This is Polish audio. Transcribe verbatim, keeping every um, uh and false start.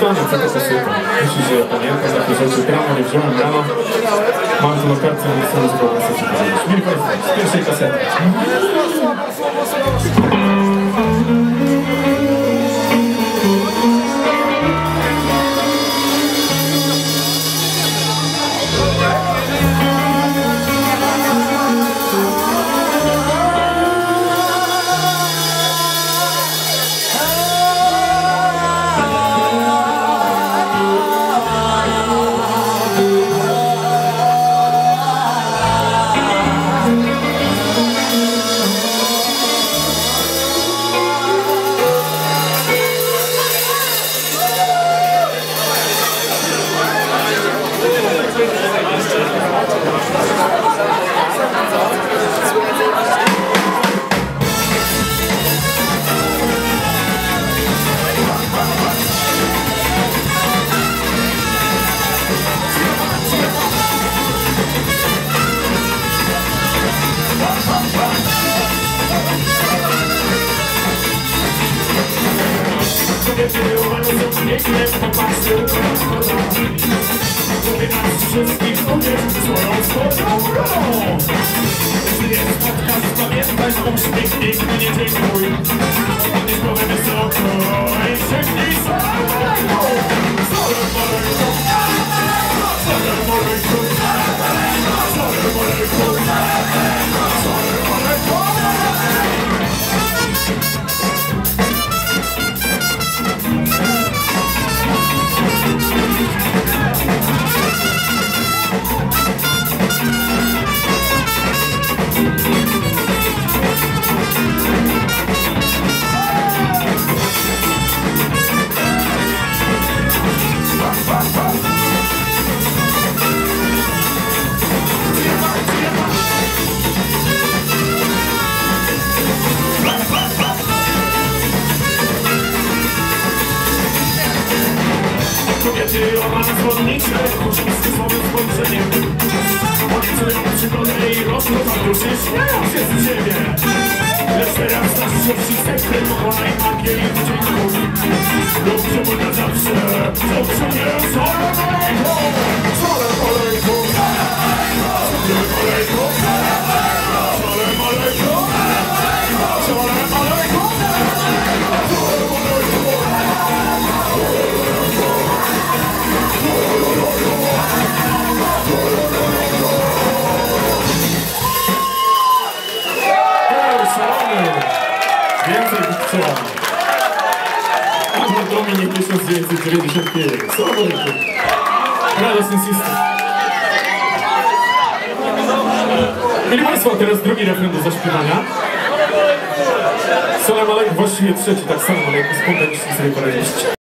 stronę, co to pasuje. Myślisz, że ja pamiętam takie rzeczy. Gramo nie wziąłem rano. Mam tu na kartce, nie chcę muzyką kasety powiedzieć. Mili Państwo, z pierwszej kasety. Piękne popatrzę, który nas wszystkich uwierz swoją swoją rolą. Jeśli jest podcast, pamiętaj, uśmiech piękny, nie dziękuj. Podnieś głowę wysoko i krzyknij salam alejkum. Salam alejkum. Salam alejkum. Salam alejkum. Salam alejkum. Kobiety łamane zwodnicze, oczywiste słowem spojrzeniem. Obiecują przygodę i rozpływa duszy, śmieją się z siebie. Lecz teraz nasz szybszy sekret pokonaj magię i wdzięków. Lub się na zawsze, zawsze nie salam alejkum. Salam alejkum. Salam alejkum. Salam alejkum. Salam alejkum. Więcej tych trzeba. Anno Domini tysiąc dziewięćset dziewięćdziesiąt pięć. Sławo ryku. Brothers and Sisters. Mieli Państwo, teraz drugi refren do zaśpiewania. Salam alejkum, właściwie trzeci, tak samo, ale jak spontanicznie sobie poradziliście.